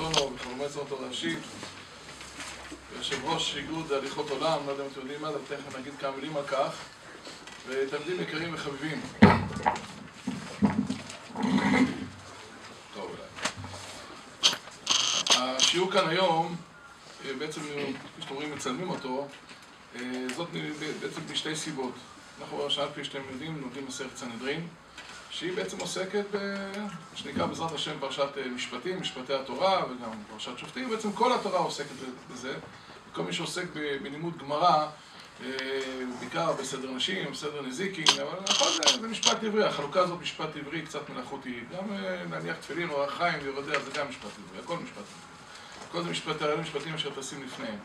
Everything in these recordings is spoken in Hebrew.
אונו וחלומי ציונות הראשית, יושב ראש איגוד הליכות עולם, לא יודע אם אתם יודעים מה, אבל תכף נגיד כמה מילים על כך, ותלמידים יקרים וחביבים. טוב, אולי. השיעור כאן היום, בעצם, כפי שאתם רואים, מצלמים אותו, זאת בעצם בשתי סיבות. אנחנו עכשיו, כפי שאתם יודעים, לומדים מסכת סנהדרין, שהיא בעצם עוסקת שנקרא בעזרת השם פרשת משפטים, משפטי התורה וגם פרשת שופטים, בעצם כל התורה עוסקת בזה. כל מי שעוסק בלימוד גמרא, בעיקר בסדר נשים, בסדר נזיקין, אבל הכל זה משפט עברי, החלוקה הזאת משפט עברי קצת מלאכותי, גם להניח תפילין או החיים ויורדיה זה גם משפט עברי, הכל משפט עברי. הכל זה משפטים אשר תשים לפניהם.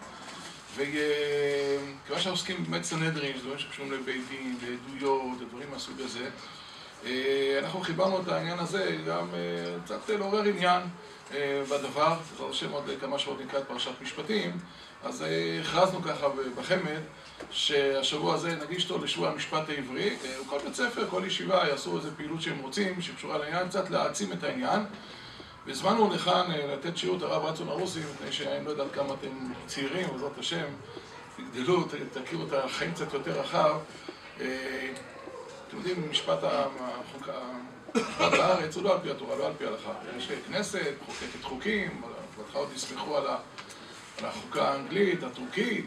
וכיוון שאנחנו עוסקים באמת סנהדרין, זה דברים שקשורים לבית דין, לעדויות, דברים מהסוג הזה, אנחנו חיברנו את העניין הזה גם קצת לעורר עניין בדבר, זה השם עוד כמה שעות נקרא את פרשת משפטים, אז הכרזנו ככה בחמד שהשבוע הזה נגיש אותו לשבוע המשפט העברי, כל בית ספר, כל ישיבה יעשו איזו פעילות שהם רוצים, שקשורה לעניין, קצת להעצים את העניין. והזמנו לכאן לתת שיעור את הרב רצון הרוסי, מפני שאני לא יודע על כמה אתם צעירים, בעזרת השם, תגדלו, תכירו את החיים קצת יותר רחב. אתם יודעים, משפט בארץ הוא לא על פי התורה, לא על פי ההלכה. יש כנסת, חוקקת חוקים, בהתחלה עוד יסמכו על החוקה האנגלית, הטורקית,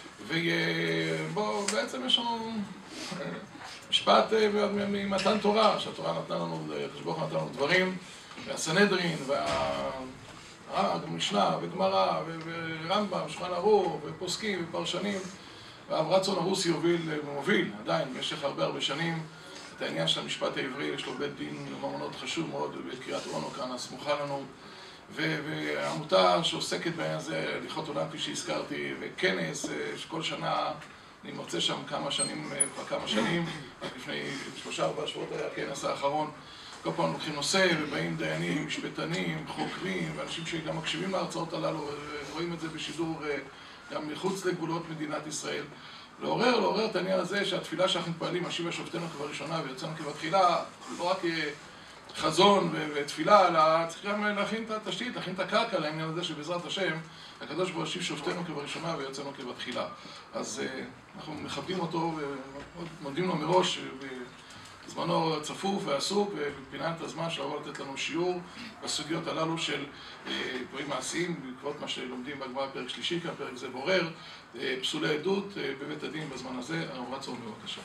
ובו בעצם יש לנו משפט ממתן תורה, שהתורה נתנה לנו, חשבוך נתנה לנו דברים, והסנהדרין, והמשנה, וגמרא, ורמב"ם, שולחן ערוך, ופוסקים, ופרשנים, והרב רצון הרוסי מוביל עדיין במשך הרבה שנים את העניין של המשפט העברי, יש לו בית דין ממונות חשוב מאוד בבית קריית אונו כאן, הסמוכה לנו, והעמותה שעוסקת בעניין הזה, הליכות עולם כפי שהזכרתי, וכנס שכל שנה אני מוצא שם כמה שנים, רק לפני 3-4 שבועות היה הכנס האחרון. כל פעם לוקחים נושא ובאים דיינים, משפטנים, חוקרים, ואנשים שגם מקשיבים להרצאות הללו, רואים את זה בשידור גם מחוץ לגבולות מדינת ישראל. לעורר את העניין הזה שהתפילה שאנחנו מתפעלים, השיבה שופטינו כבראשונה ויוצאנו כבתחילה, לא רק חזון ותפילה, אלא צריך גם להכין את התשתית, להכין את הקרקע לעניין הזה שבעזרת השם, הקדוש ברוך הוא השיב שופטינו כבראשונה ויוצאנו כבתחילה. אז אנחנו מכבדים אותו ומודים לו מראש, זמנו צפוף ועסוק, ופינה את הזמן שהרבה לתת לנו שיעור בסוגיות הללו של דברים מעשיים, בעקבות מה שלומדים בגמרא פרק שלישי, כאן פרק זה בורר, פסולי עדות בבית הדין בזמן הזה. הרב רצון, בבקשה.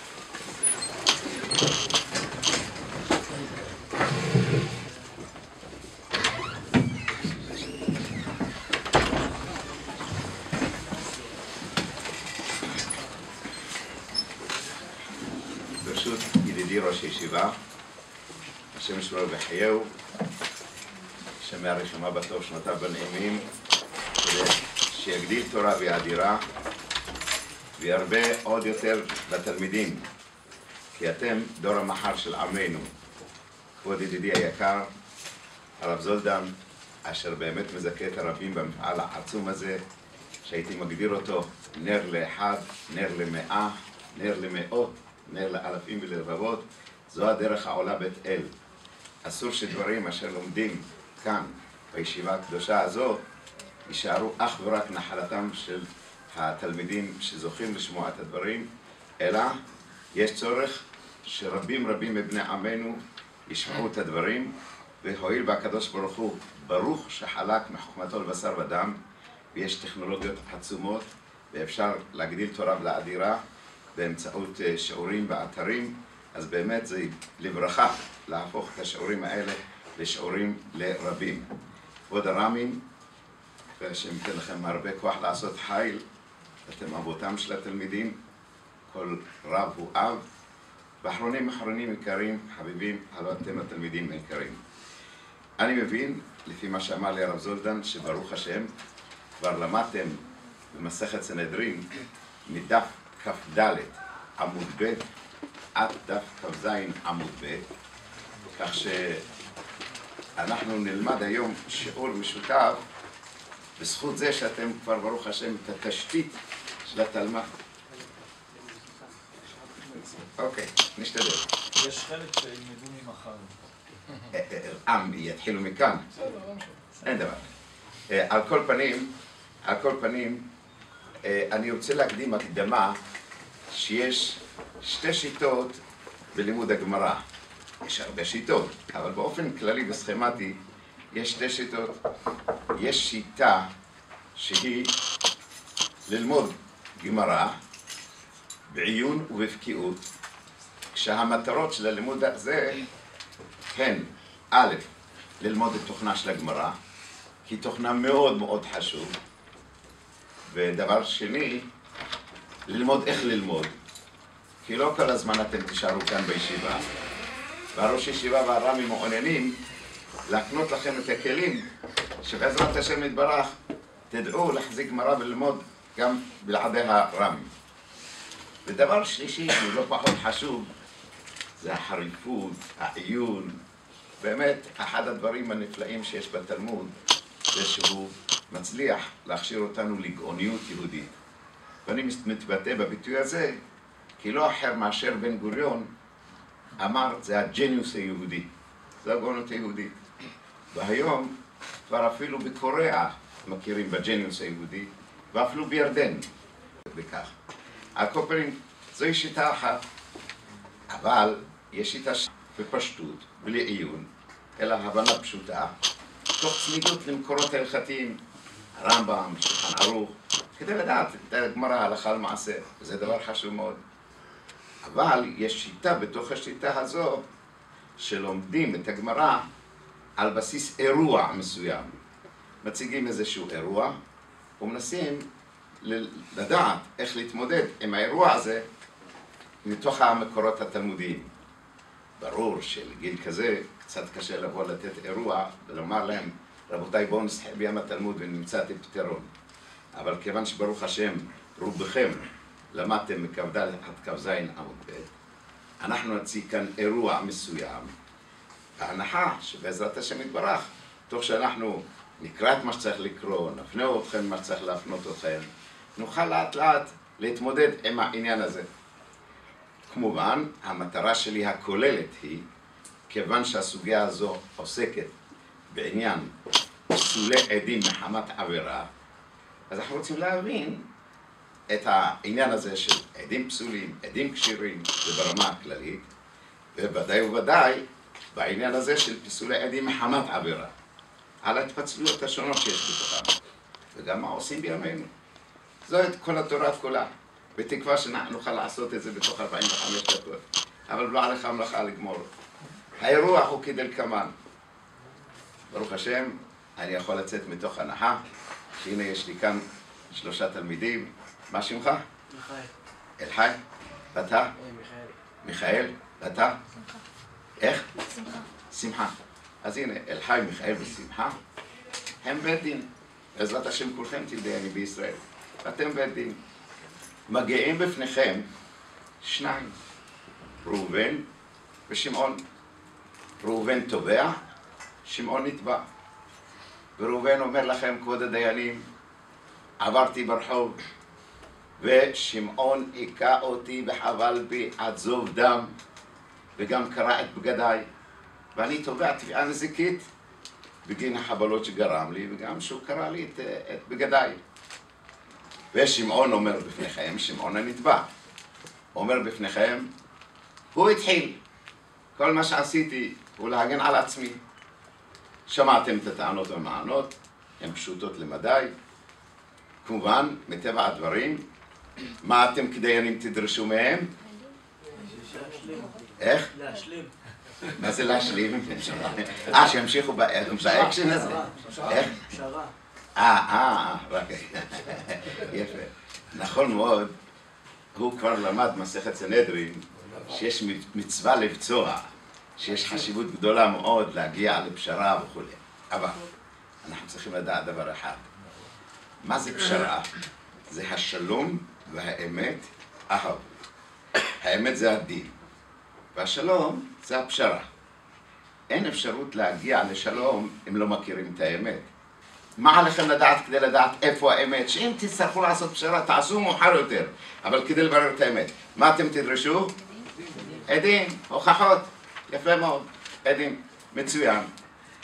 ברשות ידידי ראש הישיבה, השם ישמור וחייהו, השם מהרשמה בטוב שנותיו בנעימים, שיגדיל תורה ויאדירה וירבה עוד יותר לתלמידים, כי אתם דור המחר של עמנו. כבוד ידידי היקר, הרב זולדן, אשר באמת מזכה את הרבים במפעל העצום הזה, שהייתי מגדיר אותו נר לאחד, נר למאה, נר למאות, נר לאלפים ולרבבות, זו הדרך העולה בית אל. אסור שדברים אשר לומדים כאן בישיבה הקדושה הזו יישארו אך ורק נחלתם של התלמידים שזוכים לשמוע את הדברים, אלא יש צורך שרבים מבני עמנו ישמעו את הדברים, והואיל והקדוש ברוך הוא ברוך שחלק מחוכמתו לבשר ודם, ויש טכנולוגיות עצומות ואפשר להגדיל תורה ולאדירה באמצעות שיעורים באתרים, אז באמת זה לברכה להפוך את השיעורים האלה לשיעורים לרבים. כבוד הרמים, שהשם ייתן לכם הרבה כוח לעשות חיל, אתם אבותם של התלמידים, כל רב הוא אב, ואחרונים יקרים, חביבים, הלא אתם התלמידים היקרים. אני מבין, לפי מה שאמר לי הרב זולדן, שברוך השם, כבר למדתם במסכת סנהדרין מדף כ"ד עמוד ב' עד דף כ"ז עמוד ב', כך שאנחנו נלמד היום שיעור משותף בזכות זה שאתם כבר ברוך השם את התשתית של התלמ"ת. אוקיי, נשתדל. יש חלק שילמדו ממחר. יתחילו מכאן. אין דבר. על כל פנים, אני רוצה להקדים הקדמה שיש שתי שיטות בלימוד הגמרא. יש הרבה שיטות, אבל באופן כללי וסכמטי יש שתי שיטות. יש שיטה שהיא ללמוד גמרא בעיון ובבקיאות, כשהמטרות של הלימוד הזה הן א', ללמוד את תוכנה של הגמרא, כי תוכנה מאוד מאוד חשוב, ודבר שני, ללמוד איך ללמוד, כי לא כל הזמן אתם תישארו כאן בישיבה, והראש ישיבה והר"מים מעוניינים להקנות לכם את הכלים שבעזרת השם יתברך תדעו להחזיק גמרא וללמוד גם בלעדי הר"מים. ודבר שלישי, שהוא לא פחות חשוב, זה החריפות, העיון. באמת, אחד הדברים הנפלאים שיש בתלמוד זה שהוא מצליח להכשיר אותנו לגאוניות יהודית. ואני מתבטא בביטוי הזה, כי לא אחר מאשר בן גוריון אמר, זה הג'ניוס היהודי, זה הגאונות היהודית. והיום כבר אפילו בקוריאה מכירים בג'ניוס היהודי, ואפילו בירדן בכך. על כל פנים, זוהי שיטה אחת, אבל יש שיטה בפשטות, בלי עיון, אלא הבנה פשוטה, תוך צמידות למקורות ההלכתיים, הרמב"ם, שולחן ערוך, כדי לדעת את הגמרא הלכה למעשה, וזה דבר חשוב מאוד. אבל יש שיטה בתוך השיטה הזו, שלומדים את הגמרא על בסיס אירוע מסוים. מציגים איזשהו אירוע, ומנסים לדעת איך להתמודד עם האירוע הזה מתוך המקורות התלמודיים. ברור שלגיל כזה קצת קשה לבוא לתת אירוע ולומר להם, רבותיי בואו נשחק בים התלמוד ונמצא את הפתרון. אבל כיוון שברוך השם רובכם למדתם מכ"ד עד כ"ז עמוד ב', אנחנו נציג כאן אירוע מסוים, בהנחה שבעזרת השם יתברך, תוך שאנחנו נקרא את מה שצריך לקרוא, נפנה אתכם מה שצריך להפנות אתכם, נוכל לאט לאט להתמודד עם העניין הזה. כמובן, המטרה שלי הכוללת היא, כיוון שהסוגיה הזו עוסקת בעניין פסולי עדים מחמת עבירה, אז אנחנו רוצים להבין את העניין הזה של עדים פסולים, עדים כשירים, זה ברמה הכללית, ובוודאי ובוודאי בעניין הזה של פסולי עדים מחמת עבירה, על ההתפצלויות השונות שיש בתוכם, וגם מה עושים בימינו. זו את כל התורה כולה, בתקווה שנוכל לעשות את זה בתוך 45 דקות, אבל לא עליך המלאכה לגמור. האירוע הוא כדלקמן. ברוך השם, אני יכול לצאת מתוך הנחה, שהנה יש לי כאן 3 תלמידים. מה שמך? מיכאל. אלחי? ואתה? מיכאל. ואתה? שמחה. איך? שמחה. שמחה. אז הנה, אלחי, מיכאל ושמחה, הם בית דין. בעזרת השם כולכם תדעני בישראל. אתם בית דין. מגיעים בפניכם 2, ראובן ושמעון. ראובן תובע, שמעון נתבע. וראובן אומר לכם, כבוד הדיינים, עברתי ברחוב, ושמעון היכה אותי וחבל בי עד זוב דם, וגם קרע את בגדיי, ואני תובע תביעה נזיקית בגין החבלות שגרם לי, וגם שהוא קרע לי את בגדיי. ושמעון אומר בפניכם, שמעון הנתבע, אומר בפניכם, הוא התחיל, כל מה שעשיתי הוא להגן על עצמי. שמעתם את הטענות והמענות, הן פשוטות למדי. כמובן, מטבע הדברים, מה אתם כדיינים תדרשו מהם? איך? להשלים. מה זה להשלים? שימשיכו באקשן הזה. איך? פשרה. רק יפה. נכון מאוד, הוא כבר למד מסכת סנהדרין, שיש מצווה לבצוע, שיש חשיבות גדולה מאוד להגיע לפשרה וכו'. אבל אנחנו צריכים לדעת דבר אחד. מה זה פשרה? זה השלום והאמת אהב. האמת זה הדין, והשלום זה הפשרה. אין אפשרות להגיע לשלום אם לא מכירים את האמת. מה עליכם לדעת כדי לדעת איפה האמת? שאם תצטרכו לעשות פשרה, תעשו מאוחר יותר. אבל כדי לברר את האמת, מה אתם תדרשו? עדים, הוכחות. יפה מאוד, עדים, מצוין.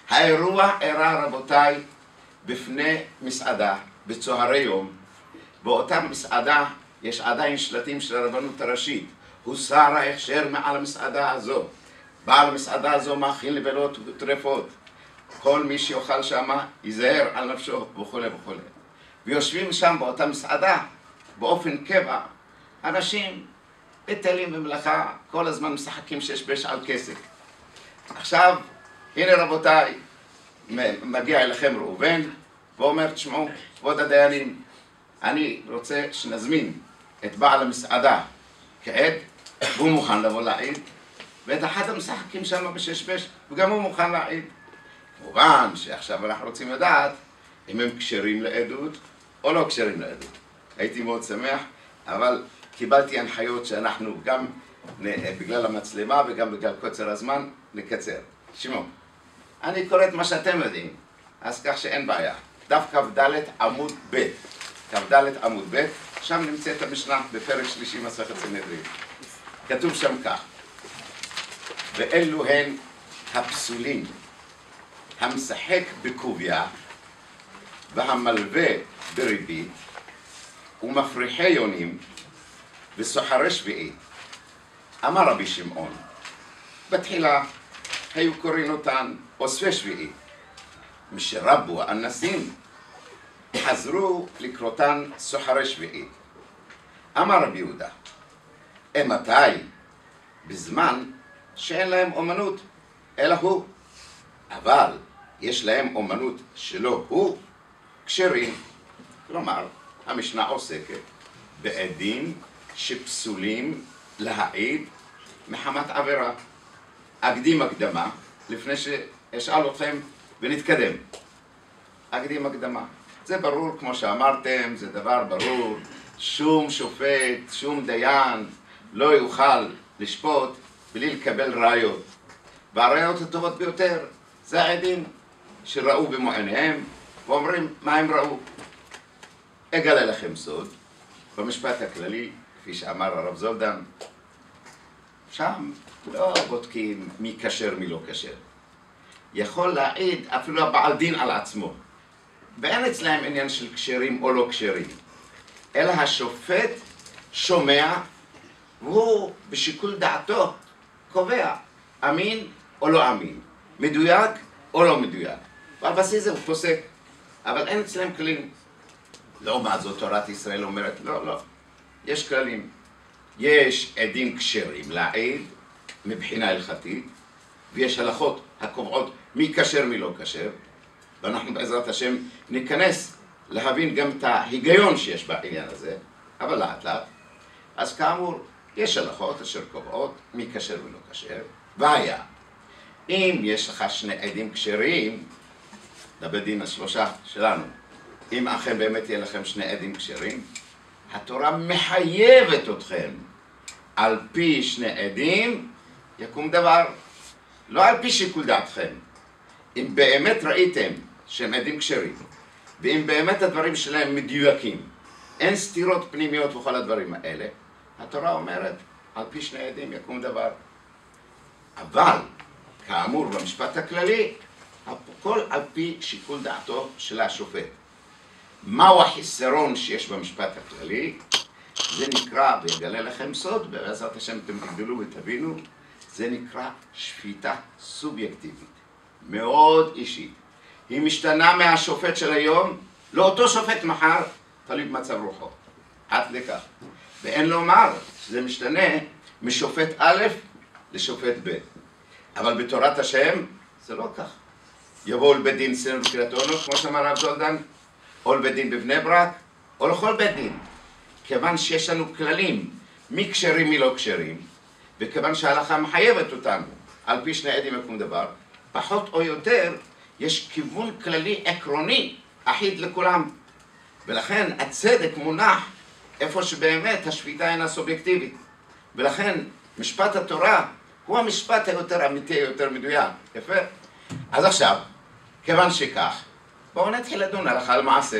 האירוע אירע רבותיי בפני מסעדה בצהרי יום. באותה מסעדה יש עדיין שלטים של הרבנות הראשית. הוסר ההכשר מעל המסעדה הזו. בעל המסעדה הזו מאכיל נבלות וטרפות. כל מי שיאכל שמה ייזהר על נפשו וכו' וכו'. ויושבים שם באותה מסעדה באופן קבע אנשים בטלים במלאכה, כל הזמן משחקים ששבש על כסף. עכשיו, הנה רבותיי, מגיע אליכם ראובן ואומר, תשמעו, כבוד הדיינים, אני רוצה שנזמין את בעל המסעדה כעד, והוא מוכן לבוא להעיד, ואת אחד המשחקים שם בששבש, וגם הוא מוכן להעיד. כמובן שעכשיו אנחנו רוצים לדעת אם הם כשרים לעדות או לא כשרים לעדות. הייתי מאוד שמח, אבל קיבלתי הנחיות שאנחנו גם בגלל המצלמה וגם בגלל קוצר הזמן נקצר. תשמעו, אני קורא את מה שאתם יודעים, אז כך שאין בעיה. דף כ"ד עמוד ב', כ"ד עמוד ב', שם נמצאת המשנה בפרק שלישי מסכת סנהדרין. כתוב שם כך: ואלו הן הפסולים, המשחק בקוביה והמלווה בריבית ומפריחי יונים וסוחרי שביעית. אמר רבי שמעון, בתחילה היו קוראים אותן אוספי שביעית, משרבו האנסים חזרו לקרותן סוחרי שביעית. אמר רבי יהודה, מתי? בזמן שאין להם אומנות אלא הוא, אבל יש להם אומנות שלא הוא, כשרים. כלומר, המשנה עוסקת בעדים שפסולים להעיד מחמת עבירה. אקדים הקדמה לפני שאשאל אתכם ונתקדם. אקדים הקדמה. זה ברור, כמו שאמרתם, זה דבר ברור. שום שופט, שום דיין לא יוכל לשפוט בלי לקבל ראיות. והראיות הטובות ביותר זה העדים שראו במו עיניהם ואומרים מה הם ראו. אגלה לכם סוד, במשפט הכללי, כפי שאמר הרב זולדן, שם לא בודקים מי כשר מי לא כשר. יכול להעיד אפילו הבעל דין על עצמו. ואין אצלהם עניין של כשרים או לא כשרים, אלא השופט שומע והוא בשיקול דעתו קובע אמין או לא אמין, מדויק או לא מדויק. ועל בסיס זה הוא פוסק, אבל אין אצלהם כלים. לעומת זאת תורת ישראל אומרת, לא, יש כללים. יש עדים כשרים להעיד מבחינה הלכתית, ויש הלכות הקובעות מי כשר מי לא כשר, ואנחנו בעזרת השם ניכנס להבין גם את ההיגיון שיש בעניין הזה, אבל לאט לאט. אז כאמור, יש הלכות אשר קובעות מי כשר ולא כשר, והיה, אם יש לך שני עדים כשרים, לבית דין השלושה שלנו, אם אכן באמת יהיה לכם שני עדים כשרים, התורה מחייבת אתכם על פי שני עדים יקום דבר, לא על פי שיקול דעתכם. אם באמת ראיתם שהם עדים כשרים, ואם באמת הדברים שלהם מדויקים, אין סתירות פנימיות וכל הדברים האלה, התורה אומרת על פי שני עדים יקום דבר. אבל כאמור במשפט הכללי, הכל על פי שיקול דעתו של השופט. מהו החיסרון שיש במשפט הכללי? זה נקרא, ויגלה לכם סוד, בעזרת השם אתם תגדלו ותבינו, זה נקרא שפיטה סובייקטיבית, מאוד אישית. היא משתנה מהשופט של היום לאותו שופט מחר, תלוי במצב רוחו. עד לכך. ואין לומר שזה משתנה משופט א' לשופט ב'. אבל בתורת השם זה לא כך. יבואו לבית דין אצלנו בקריית אונו, כמו שאמר הרב זולדן, או לבית דין בבני ברק, או לכל בית דין. כיוון שיש לנו כללים, מי כשרים מי לא כשרים, וכיוון שההלכה מחייבת אותנו, על פי שני עדים יקום דבר, פחות או יותר יש כיוון כללי עקרוני, אחיד לכולם. ולכן הצדק מונח איפה שבאמת השפיטה אינה סובייקטיבית. ולכן משפט התורה הוא המשפט היותר אמיתי, יותר מדויק. יפה? אז עכשיו, כיוון שכך, בואו נתחיל לדון הלכה למעשה.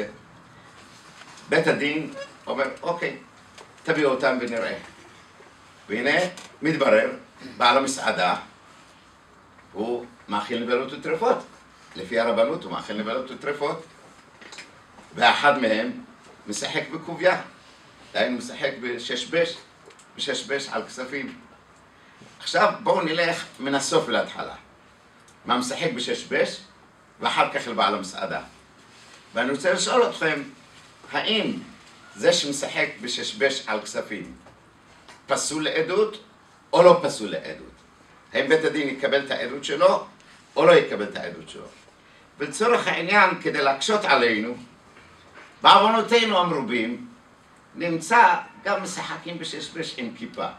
בית הדין אומר, אוקיי, תביאו אותם ונראה. והנה, מתברר, בעל המסעדה, הוא מאכיל נבלות וטרפות. לפי הרבנות הוא מאכל נבלות וטרפות, ואחד מהם משחק בקוביה, דהיינו משחק בששבש על כספים. עכשיו בואו נלך מן הסוף להתחלה. מה משחק בששבש, ואחר כך לבעל המסעדה. ואני רוצה לשאול אתכם, האם זה שמשחק בששבש על כספים פסול לעדות או לא פסול לעדות? האם בית הדין יקבל את העדות שלו או לא יקבל את העדות שלו? ולצורך העניין, כדי להקשות עלינו, בעוונותינו המרובים, נמצא גם משחקים בששבש עם כיפה.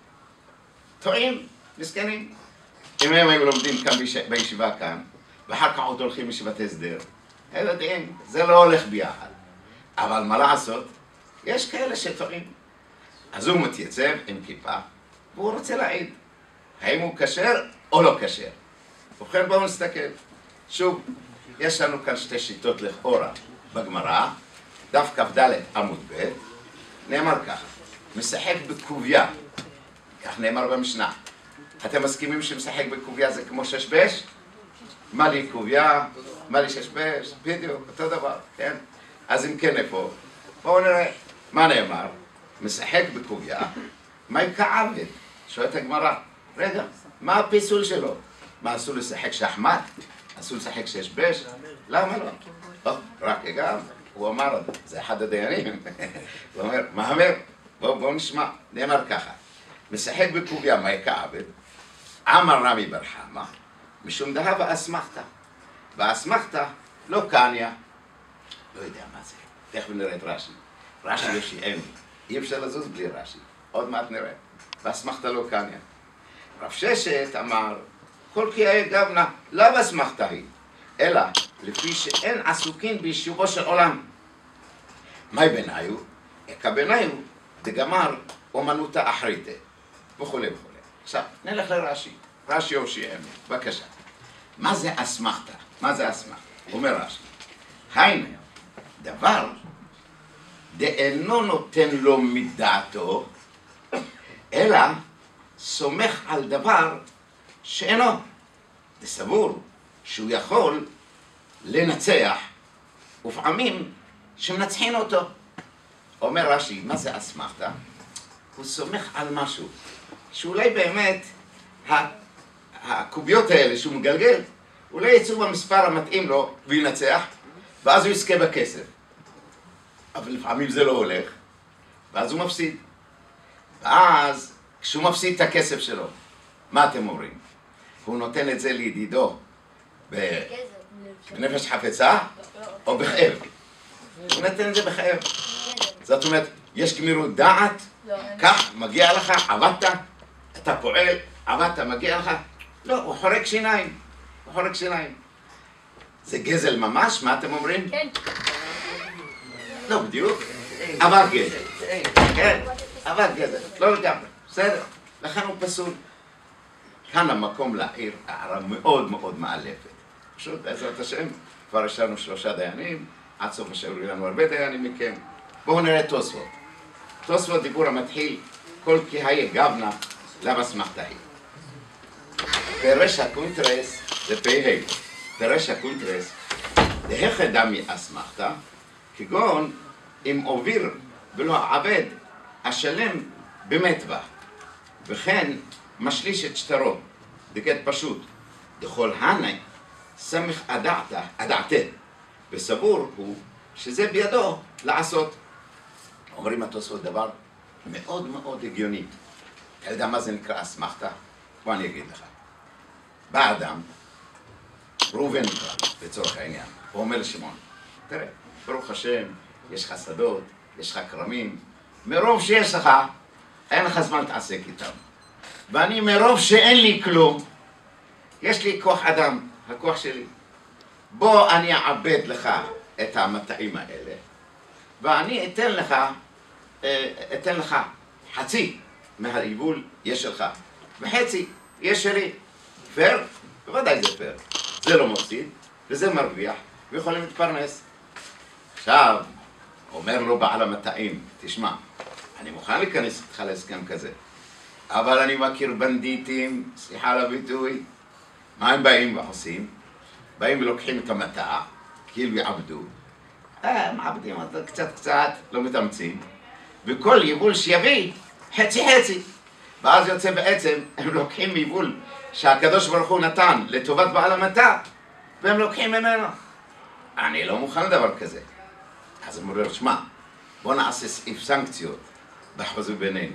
טועים, מסכנים. אם הם היו לומדים כאן בישיבה כאן, ואחר כך עוד הולכים לישיבת הסדר, הם יודעים, זה לא הולך ביחד. אבל מה לעשות? יש כאלה שטועים. אז הוא מתייצב עם כיפה, והוא רוצה להעיד. האם הוא כשר או לא כשר? ובכן בואו נסתכל. שוב, יש לנו כאן שתי שיטות לכאורה בגמרא, דף כ"ד עמוד ב', נאמר ככה, משחק בקוביה, כך נאמר במשנה. אתם מסכימים שמשחק בקוביה זה כמו ששבש? מה לי קוביה? מה לי ששבש? בדיוק, אותו דבר, כן? אז אם כן איפה? בואו נראה, מה נאמר? משחק בקוביה, מה כעבד? שואלת הגמרא, רגע, מה הפיסול שלו? מה, אסור לשחק שחמט? אסור לשחק ששבש? למה לא? רק גם, הוא אמר, זה אחד הדיינים. הוא אומר, מה אומר? בואו נשמע, נאמר ככה, משחק בקוביה, מה כעבד? אמר רמי בר חמא, משום דהה ואסמכתא. ואסמכתא לא קניה. לא יודע מה זה. תכף נראה את רש"י. רש"י יושיענו. אי אפשר לזוז בלי רש"י. עוד מעט נראה. ואסמכתא לא קניה. רב ששת אמר, כל כי היה גבנה, לא באסמכתא היא, אלא לפי שאין עסוקין ביישובו של עולם. מהי ביניו? אקא ביניו דגמר אומנותא אחריתא. וכולי וכולי. עכשיו, נלך לרש"י. רש"י יושיענו. בבקשה. מה זה אסמכתא? מה זה אסמכתא? אומר רש"י. היינו, דבר דאינו נותן לו מדעתו, אלא סומך על דבר שאינו. דסבור שהוא יכול לנצח, ופעמים שמנצחין אותו. אומר רש"י, מה זה אסמכתא? הוא סומך על משהו, שאולי באמת הקוביות האלה שהוא מגלגל, אולי יצאו במספר המתאים לו וינצח, ואז הוא יזכה בכסף. אבל לפעמים זה לא הולך, ואז הוא מפסיד. ואז כשהוא מפסיד את הכסף שלו, מה אתם אומרים? הוא נותן את זה לידידו בנפש חפצה או בכאב? הוא נותן את זה בכאב. זאת אומרת, יש גמירות דעת, כך, מגיע לך, עבדת, אתה פועל, עבדת, מגיע לך. לא, הוא חורק שיניים. הוא חורק שיניים. זה גזל ממש? מה אתם אומרים? כן. לא בדיוק. עבר גזל. כן, עבר גזל. לא לגמרי. בסדר. לכן הוא פסול. כאן המקום להעיר הערה מאוד מאוד מאלפת. פשוט, בעזרת השם, כבר יש לנו 3 דיינים, עד סוף השבוע יהיו לנו הרבה דיינים מכם. בואו נראה תוספות. תוספות דיבור המתחיל, כל כי היה גבנה, למה אסמכתא היא. פירש הקונטרס זה פ"ה. פירש הקונטרס, דהכא דמי אסמכתא, כגון אם עוביר ולא עבד השלם במטבח, וכן משליש את שטרו, דקת פשוט, דכל הני סמך אדעתה, וסבור הוא שזה בידו לעשות. אומרים התוספות דבר מאוד מאוד הגיוני. אתה יודע מה זה נקרא אסמכתא? בוא אני אגיד לך. בא אדם, ראובן נקרא, לצורך העניין, הוא אומר לשמעון, תראה, ברוך השם, יש לך שדות, יש לך כרמים, מרוב שיש לך, אין לך זמן להתעסק איתם. ואני מרוב שאין לי כלום, יש לי כוח אדם, הכוח שלי. בוא אני אעבד לך את המטעים האלה, ואני אתן לך חצי מהיבול יש שלך, וחצי יש שלי. פייר? בוודאי זה פייר. זה לא מפסיד, וזה מרוויח, ויכולים להתפרנס. עכשיו, אומר לו בעל המטעים, תשמע, אני מוכן להיכנס איתך להסכם כזה, אבל אני מכיר בנדיטים, סליחה על הביטוי, מה הם באים ועושים? באים ולוקחים את המטע, כאילו יעבדו, מעבדים אותו קצת, לא מתאמצים, וכל יבול שיביא, חצי. ואז יוצא בעצם, הם לוקחים יבול שהקדוש ברוך הוא נתן לטובת בעל המטע, והם לוקחים ממנו. אני לא מוכן לדבר כזה. אז הם אומרים, שמע, בוא נעשה סעיף סנקציות בחוזה בינינו.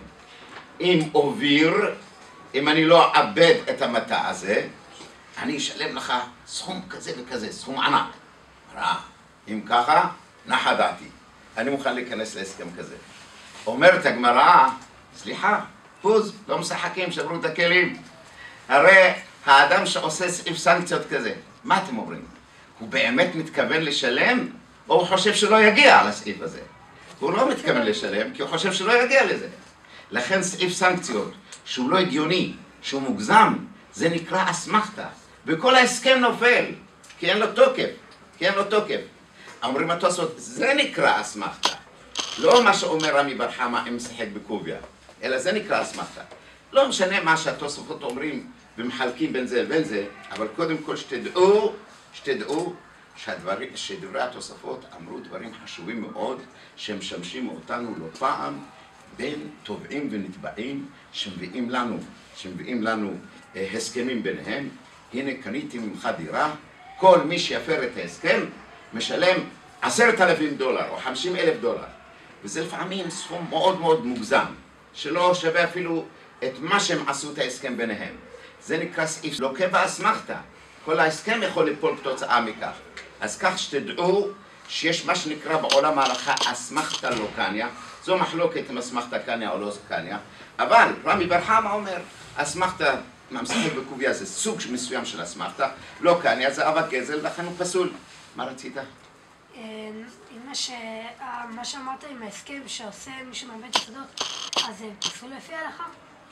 אם אני לא אאבד את המטע הזה, אני אשלם לך סכום כזה וכזה, סכום ענק. אם ככה, נחה דעתי. אני מוכן להיכנס להסכם כזה. אומרת הגמרא, סליחה, פוז, לא משחקים, שברו את הכלים. הרי האדם שעושה סעיף סנקציות כזה, מה אתם אומרים? הוא באמת מתכוון לשלם, או הוא חושב שלא יגיע לסעיף הזה? הוא לא מתכוון לשלם, כי הוא חושב שלא יגיע לזה. לכן סעיף סנקציות, שהוא לא הגיוני, שהוא מוגזם, זה נקרא אסמכתה. וכל ההסכם נופל, כי אין לו תוקף. אומרים התוספות, זה נקרא אסמכתה. לא מה שאומר רמי בר חמא אם משחק בקוביה, אלא זה נקרא אסמכתה. לא משנה מה שהתוספות אומרים ומחלקים בין זה לבין זה, אבל קודם כל שתדעו שדברי התוספות אמרו דברים חשובים מאוד, שהם משמשים אותנו לא פעם בין תובעים ונתבעים שמביאים לנו הסכמים ביניהם. הנה קניתי ממך דירה, כל מי שיפר את ההסכם משלם $10,000 או $50,000, וזה לפעמים סכום מאוד מאוד מוגזם, שלא שווה אפילו את מה שהם עשו את ההסכם ביניהם. זה נקרא סעיף לוקה באסמכתה. כל ההסכם יכול ליפול כתוצאה מכך. אז כך שתדעו שיש מה שנקרא בעולם ההלכה אסמכתה לא קניה. זו מחלוקת אם אסמכתה קניה או לא קניה, אבל רמי בר חמא אומר אסמכתה משחק בקוביה זה סוג מסוים של אסמכתה, לא קניה, זה אבק גזל לכן הוא פסול. מה רצית? מה שאמרת עם ההסכם שעושה מי שמאבד יסודות, אז זה פסול לפי ההלכה?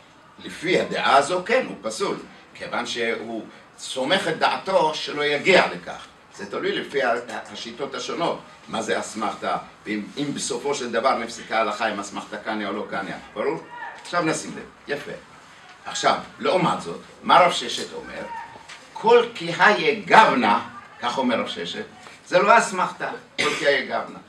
לפי הדעה הזו כן, הוא פסול, כיוון שהוא סומך את דעתו שלא יגיע לכך. זה תלוי לפי השיטות השונות, מה זה אסמכתה, ואם בסופו של דבר נפסקה ההלכה אם אסמכתה קניה או לא קניה, ברור? עכשיו נשים לב, יפה. עכשיו, לעומת זאת, מה רב ששת אומר? כל כי היה גבנה, כך אומר רב ששת, זה לא אסמכתה, כל כי היה גבנה.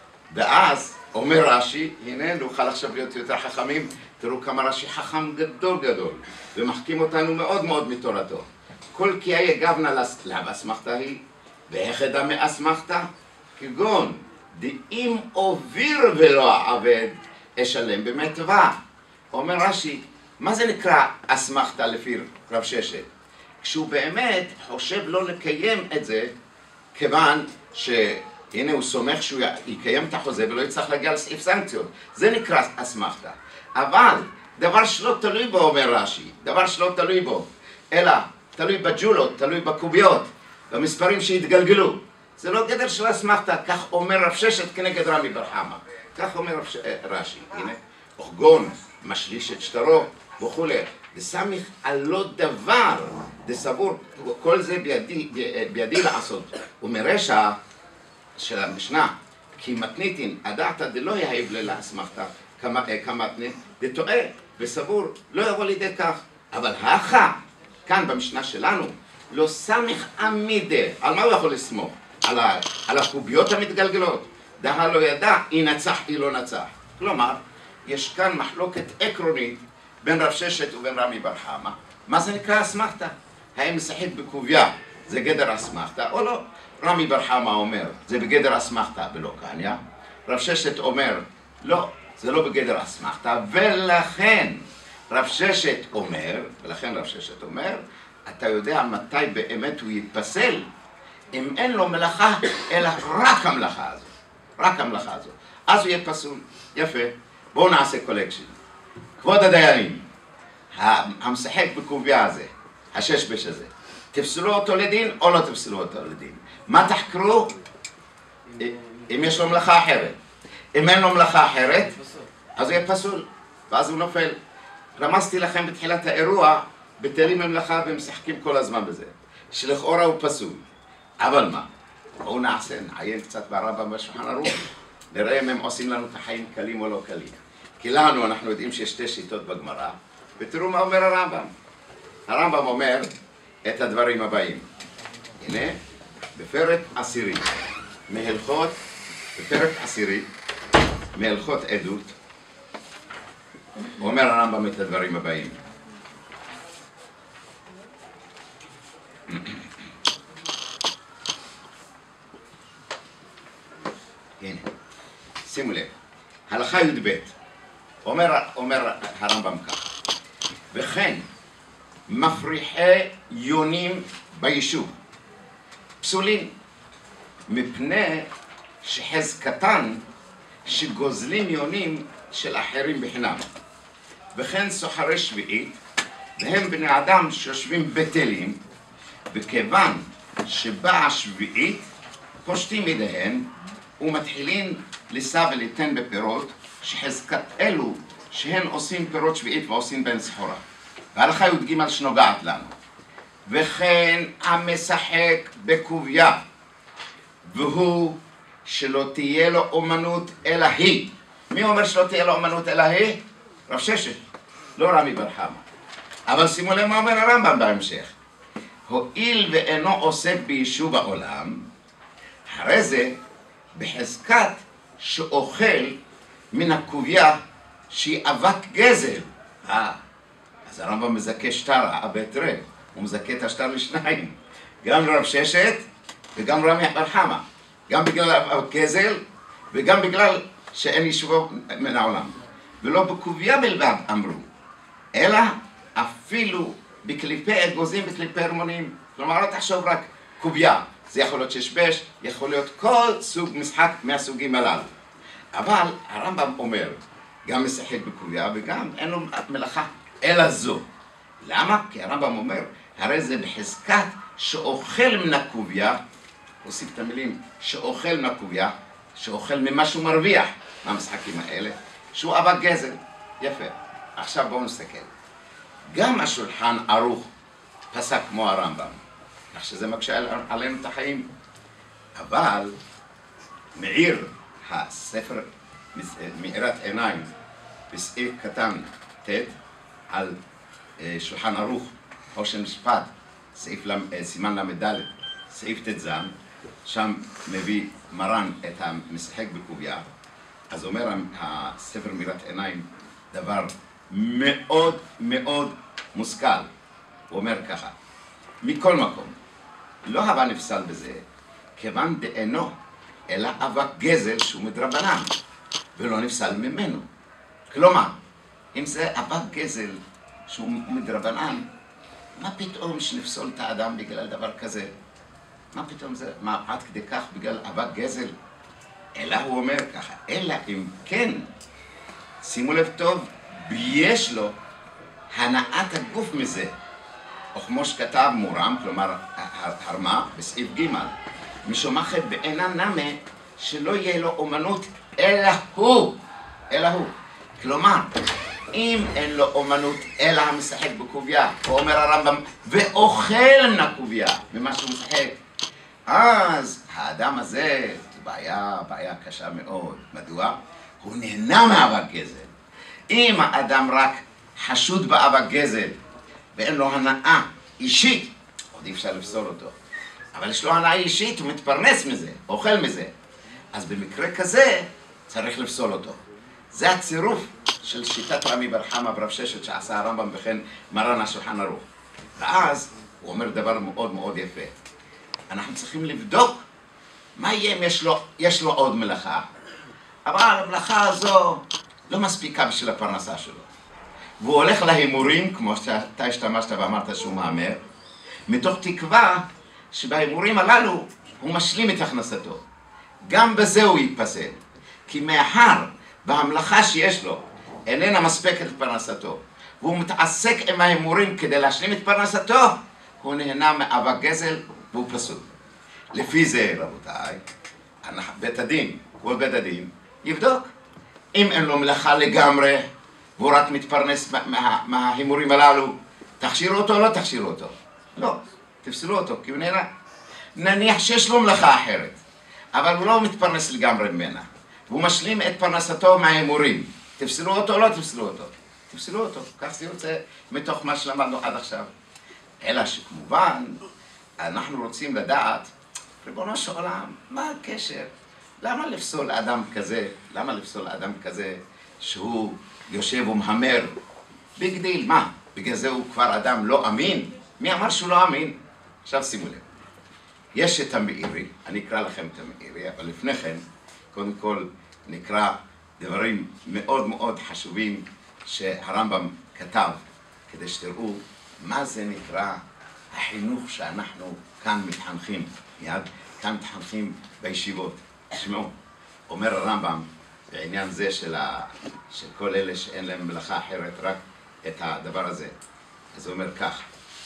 ואז אומר רש"י, הנה נוכל עכשיו להיות יותר חכמים, תראו כמה רש"י חכם גדול, ומחכים אותנו מאוד מאוד מתורתו. כל כי היה גבנה לאסמכתה היא, ואיך אדע מאסמכתה? כגון, דאם עוביר ולא עבד, אשלם במטבע. אומר רש"י, מה זה נקרא אסמכתה לפי רב ששת? כשהוא באמת חושב לא לקיים את זה, כיוון שהנה הוא סומך שהוא יקיים את החוזה ולא יצטרך להגיע לסעיף סנקציות. זה נקרא אסמכתה. אבל דבר שלא תלוי בו, אומר רש"י, דבר שלא תלוי בו, אלא תלוי בג'ולות, תלוי בקוביות, במספרים שהתגלגלו. זה לא גדר של אסמכתה, כך אומר רב ששת כנגד רמי בר חמא. כך אומר רש"י, הנה, אוכגון, משליש את שטרו, וכולי. דסמיך על לא דבר, דסבור, כל זה בידי לעשות. ומרשע של המשנה, כי מתניתין, הדעת דלא יהיב לאסמכתה כמתנית, דטועה וסבור, לא יבוא לידי כך. אבל האחה, כאן במשנה שלנו, לא סמיך עמידה. על מה הוא יכול לסמוך? על הקוביות המתגלגלות. דהה לא ידע, היא נצח, היא לא נצח. כלומר, יש כאן מחלוקת עקרונית בין רב ששת ובין רמי בר חמא. מה זה נקרא אסמכתה? האם משחק בקוביה זה גדר אסמכתה או לא? רמי בר חמא אומר, זה בגדר אסמכתה ולא קניה. רב ששת אומר, לא, זה לא בגדר אסמכתה, ולכן רב ששת אומר, אתה יודע מתי באמת הוא יתפסל? אם אין לו מלאכה, אלא רק המלאכה הזו. אז הוא יהיה פסול. יפה. בואו נעשה קולקשן. כבוד הדיינים, המשחק בקוביה הזה, הששבש הזה, תפסלו אותו לדין או לא תפסלו אותו לדין? מה תחקרו? אם יש לו מלאכה אחרת. אם אין לו מלאכה אחרת, אז הוא יהיה פסול, ואז הוא נופל. רמזתי לכם בתחילת האירוע, בטלים ממלאכה והם משחקים כל הזמן בזה, שלכאורה הוא פסול. אבל מה? בואו נעיין קצת ברמב"ם בשולחן ערוך, נראה אם הם עושים לנו את החיים קלים או לא קלים. כי לנו אנחנו יודעים שיש שתי שיטות בגמרא, ותראו מה אומר הרמב"ם. הרמב"ם אומר את הדברים הבאים. הנה, בפרק עשירי, מהלכות, בפרק עשירי, מהלכות עדות, אומר הרמב"ם את הדברים הבאים. הנה, שימו לב, הלכה י"ב, אומר הרמב"ם כך, וכן מפריחי יונים ביישוב פסולים מפני שחזקתן שגוזלים יונים של אחרים בחינם, וכן סוחרי שביעית והם בני אדם שיושבים בטלים, וכיוון שבאה השביעית פושטים ידיהן ומתחילים לשא וליתן בפירות שחזקת אלו שהן עושים פירות שביעית ועושים בהן סחורה. והלכה י"ג שנוגעת לנו, וכן המשחק בקוביה והוא שלא תהיה לו אומנות אלא היא. מי אומר שלא תהיה לו אומנות אלא היא? רב ששת, לא רמי בר חמא. אבל שימו לב מה אומר הרמב"ם בהמשך, הואיל ואינו עוסק ביישוב העולם, הרי זה בחזקת שאוכל מן הקוביה שהיא אבק גזל. אז הרמב"ם מזכה שטר בית רב, הוא מזכה את השטר לשניים, גם לרב ששת וגם רמי בר חמא, גם בגלל אבק גזל וגם בגלל שאין יישובו מן העולם. ולא בקוביה בלבד אמרו, אלא אפילו בקליפי אגוזים וקליפי הרמונים. כלומר, לא תחשוב רק קוביה, זה יכול להיות ששבש, יכול להיות כל סוג משחק מהסוגים הללו. אבל הרמב"ם אומר, גם משחק בקוביה וגם אין לו מלאכה אלא זו. למה? כי הרמב"ם אומר, הרי זה בחזקת שאוכל מן הקוביה, הוסיף את המילים, שאוכל מן הקוביה, שאוכל ממה שהוא מרוויח מהמשחקים האלה, שהוא אבק גזל. יפה. עכשיו בואו נסתכל. גם השולחן ערוך פסק כמו הרמב"ם, כך שזה מקשה עלינו את החיים. אבל מעיר הספר מאירת עיניים בסעיף קטן ט' על שולחן ערוך, חושן משפט, סימן ל"ד, סעיף ט"ז, שם מביא מרן את המשחק בקוביה. אז אומר הספר מאירת עיניים דבר מאוד מאוד מושכל. הוא אומר ככה, מכל מקום, לא הווה נפסל בזה, כיוון דאינו, אלא אבק גזל שהוא מדרבנן, ולא נפסל ממנו. כלומר, אם זה אבק גזל שהוא מדרבנן, מה פתאום שנפסול את האדם בגלל דבר כזה? מה פתאום זה? מה עד כדי כך בגלל אבק גזל? אלא הוא אומר ככה, אלא אם כן, שימו לב טוב, יש לו הנעת הגוף מזה, או כמו שכתב מורם, כלומר הרמה בסעיף ג', משומחת בעינה נמה שלא יהיה לו אומנות אלא הוא, כלומר אם אין לו אומנות אלא המשחק בקוביה, הוא אומר הרמב"ם ואוכל מן הקוביה ממה שהוא משחק, אז האדם הזה בעיה קשה מאוד. מדוע? הוא נהנה מאבק גזל. אם האדם רק חשוד באבק גזל ואין לו הנאה אישית, עוד אי אפשר לפסול אותו, אבל יש לו הנאה אישית, הוא מתפרנס מזה, אוכל מזה, אז במקרה כזה צריך לפסול אותו. זה הצירוף של שיטת רמי בר חמא ברב ששת שעשה הרמב"ם וכן מרן השולחן ערוך. ואז הוא אומר דבר מאוד מאוד יפה, אנחנו צריכים לבדוק מה יהיה אם יש לו עוד מלאכה, אבל המלאכה הזו לא מספיקה בשביל הפרנסה שלו. והוא הולך להימורים, כמו שאתה השתמשת ואמרת שהוא מאמר, מתוך תקווה שבהימורים הללו הוא משלים את הכנסתו. גם בזה הוא יתפסל, כי מאחר והמלאכה שיש לו איננה מספקת את פרנסתו, והוא מתעסק עם ההימורים כדי להשלים את פרנסתו, הוא נהנה מאבק גזל והוא פסול. לפי זה, רבותיי, בית הדין, כל בית הדין, יבדוק. אם אין לו מלאכה לגמרי, והוא רק מתפרנס מההימורים הללו, תכשירו אותו או לא תכשירו אותו? לא, תפסלו אותו, כי הוא נהנה. נניח שיש לו מלאכה אחרת, אבל הוא לא מתפרנס לגמרי ממנה, והוא משלים את פרנסתו מההימורים. תפסלו אותו או לא תפסלו אותו? תפסלו אותו, כך זה יוצא מתוך מה שלמדנו עד עכשיו. אלא שכמובן, אנחנו רוצים לדעת ריבונו של עולם, מה הקשר? למה לפסול אדם כזה? למה לפסול אדם כזה שהוא יושב ומהמר? ביג דיל, מה? בגלל זה הוא כבר אדם לא אמין? מי אמר שהוא לא אמין? עכשיו שימו לב. יש את המאירי, אני אקרא לכם את המאירי, אבל לפני כן, קודם כל נקרא דברים מאוד מאוד חשובים שהרמב"ם כתב, כדי שתראו מה זה נקרא החינוך שאנחנו כאן מתחנכים, מיד כאן מתחנכים בישיבות. תשמעו, אומר הרמב"ם בעניין זה של כל אלה שאין להם מלאכה אחרת, רק את הדבר הזה. אז הוא אומר כך,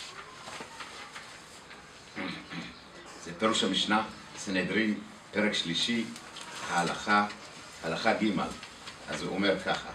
זה פירוש המשנה, סנהדרין, פרק שלישי, ההלכה, הלכה ג'. אז הוא אומר ככה,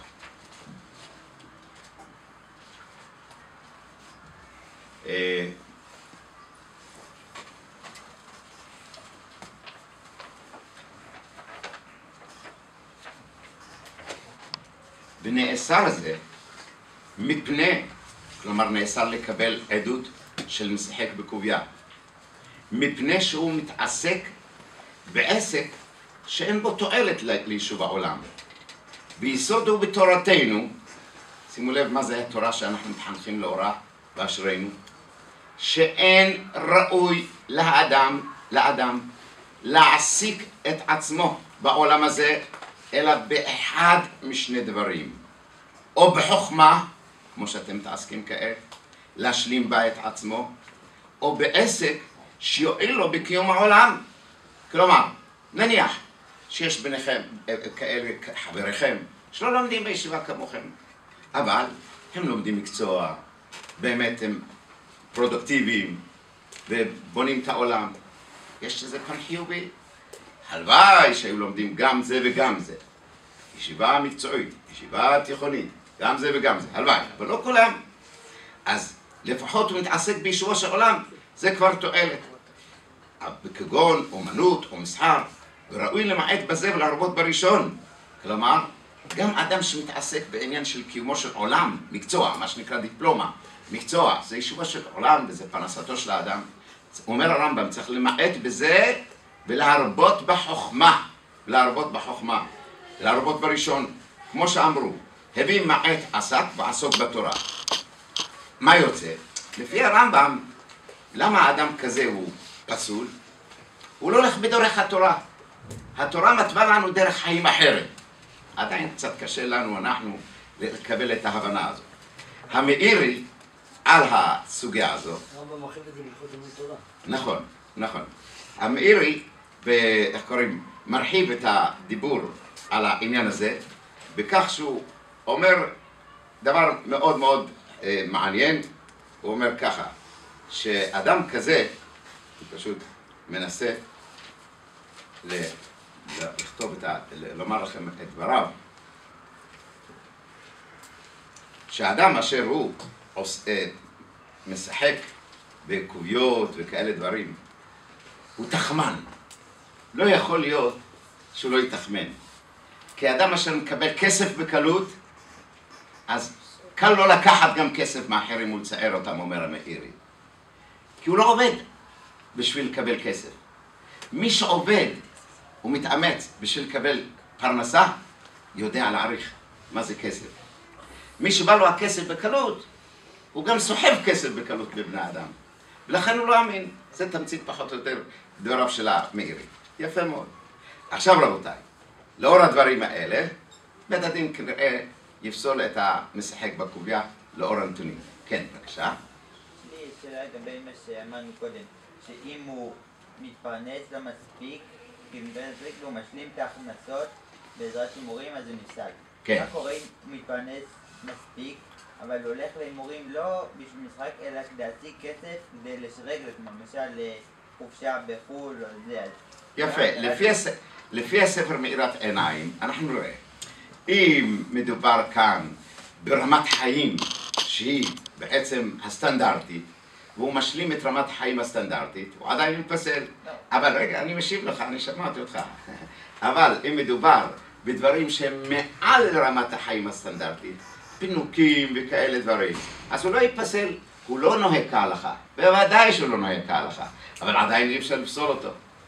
ונאסר זה מפני, כלומר נאסר לקבל עדות של משחק בקוביה, מפני שהוא מתעסק בעסק שאין בו תועלת ליישוב העולם. ביסוד הוא בתורתנו, שימו לב מה זה התורה שאנחנו מתחנכים לאורה באשרינו, שאין ראוי לאדם להעסיק את עצמו בעולם הזה, אלא באחד משני דברים. או בחוכמה, כמו שאתם מתעסקים כעת, להשלים בה את עצמו, או בעסק שיועיל לו בקיום העולם. כלומר, נניח שיש ביניכם כאלה חבריכם שלא לומדים בישיבה כמוכם, אבל הם לומדים מקצוע, באמת הם פרודוקטיביים ובונים את העולם. יש לזה פן חיובי. הלוואי שהיו לומדים גם זה וגם זה. ישיבה מקצועית, ישיבה תיכונית, גם זה וגם זה, הלוואי, אבל לא כולם. אז לפחות הוא מתעסק בישובו של עולם, זה כבר תועלת. כגון אומנות או מסחר, וראוי למעט בזה ולהרבות בראשון. כלומר, גם אדם שמתעסק בעניין של קיומו של עולם, מקצוע, מה שנקרא דיפלומה, מקצוע, זה ישובו של עולם וזה פרנסתו של האדם. אומר הרמב"ם, צריך למעט בזה ולהרבות בחוכמה, להרבות בראשון, כמו שאמרו, הביא מעט עסק ועסוק בתורה. מה יוצא? לפי הרמב"ם, למה האדם כזה הוא פסול? הוא לא הולך בדרך התורה. התורה מתווה לנו דרך חיים אחרת. עדיין קצת קשה לנו, אנחנו, לקבל את ההבנה הזאת. המאירי על הסוגיה הזאת. הרמב"ם מרחיב את זה בהלכות לימוד תורה. נכון, נכון. המאירי, איך קוראים, מרחיב את הדיבור על העניין הזה, בכך שהוא אומר דבר מאוד מאוד מעניין. הוא אומר ככה, שאדם כזה, הוא פשוט מנסה לכתוב לומר לכם את דבריו, שאדם אשר הוא משחק בקוביות וכאלה דברים, הוא תחמן. לא יכול להיות שהוא לא יתחמן. כי אדם אשר מקבל כסף בקלות, אז קל לא לקחת גם כסף מאחרים ולצער אותם, אומר המאירי. כי הוא לא עובד בשביל לקבל כסף. מי שעובד ומתאמץ בשביל לקבל פרנסה, יודע להעריך מה זה כסף. מי שבא לו הכסף בקלות, הוא גם סוחב כסף בקלות בבני אדם. ולכן הוא לא אמין. זה תמצית פחות או יותר דבריו של המאירי. יפה מאוד. עכשיו רבותיי, לאור הדברים האלה, בית הדין כנראה יפסול את המשחק בקוביה לאור הנתונים. כן, בבקשה. יש לי שאלה לגבי מה שאמרנו קודם, שאם הוא מתפרנס לא מספיק, כי הוא משלים את ההכנסות בעזרת הימורים, אז זה נפסק. כן. מה קורה אם הוא מתפרנס מספיק, אבל הולך להימורים לא בשביל משחק, אלא כדי להשיג כסף, כדי לשדרג, למשל חופשה בחו"ל או זה. יפה, לפי הספר מאירת עיניים, אנחנו נראה, אם מדובר כאן ברמת חיים שהיא בעצם הסטנדרטית, והוא משלים את רמת החיים הסטנדרטית, הוא עדיין מתפסל. אבל רגע, אני משיב לך, אני שמעתי אותך. אבל אם מדובר בדברים שהם מעל רמת החיים הסטנדרטית, פינוקים וכאלה דברים, אז הוא לא יתפסל, הוא לא נוהג כהלכה. בוודאי שהוא לא נוהג כהלכה, אבל עדיין אי אפשר לפסול אותו.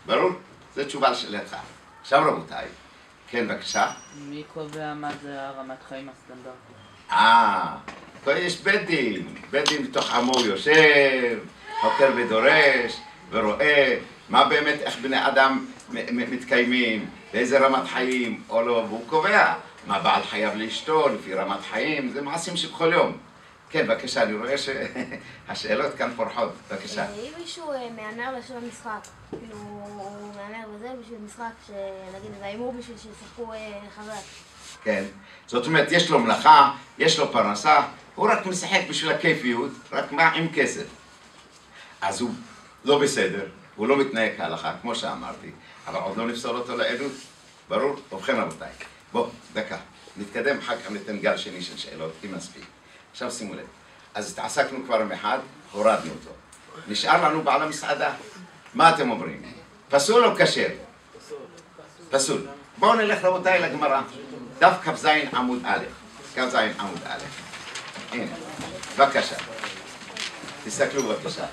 ברור? זו תשובה לשאלתך. עכשיו רבותיי, כן בבקשה. מי קובע מה זה הרמת חיים הסטנדרטית? פה יש בית דין בתוך עמו יושב, חוקר ודורש, ורואה מה באמת, איך בני אדם מתקיימים, באיזה רמת חיים או לא, והוא קובע מה בעל חייב לאשתו לפי רמת חיים, זה מעשים שבכל יום. כן, בבקשה, אני רואה שהשאלות כאן פורחות, בבקשה. אם מישהו מהנר לשם המשחק, כאילו הוא מהנר וזה בשביל משחק, שנגיד זה ההימור בשביל שישחקו חזק. כן, זאת אומרת, יש לו מלאכה, יש לו פרנסה, הוא רק משחק בשביל הכיפיות, רק מה עם כסף. אז הוא לא בסדר, הוא לא מתנהג כהלכה, כמו שאמרתי, אבל עוד לא נפסול אותו לעדות, ברור? ובכן רבותיי, בואו, דקה, נתקדם, אחר כך ניתן גל שני של שאלות, אם נספיק. עכשיו שימו לב, אז התעסקנו כבר עם אחד, הורדנו אותו. נשאר לנו בעל המסעדה, מה אתם אומרים? פסול או כשר? פסול. בואו נלך רבותיי לגמרא, דף כ"ז עמוד א', כ"ז עמוד א', הנה, בבקשה, תסתכלו בבקשה.